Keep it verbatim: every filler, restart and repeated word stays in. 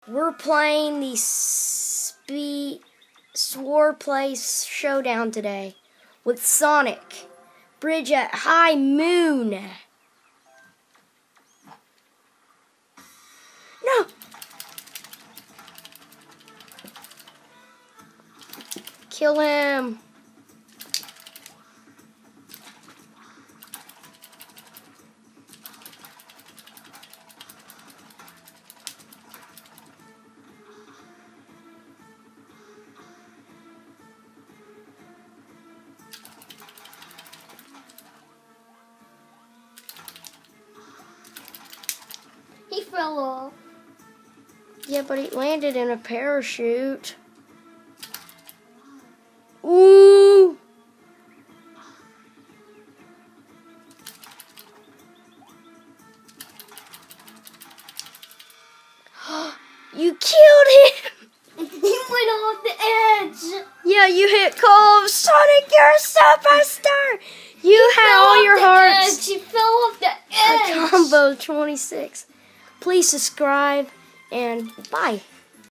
We're playing the speed SwordPlay Showdown today with Sonic. Bridge at High Moon. No! Kill him. He fell off. Yeah, but he landed in a parachute. Ooh! You killed him! He went off the edge. Yeah, you hit Cole. Sonic, you're a superstar! You He had fell all off your the hearts. edge. He fell off the edge. A combo twenty-six. Please subscribe and bye.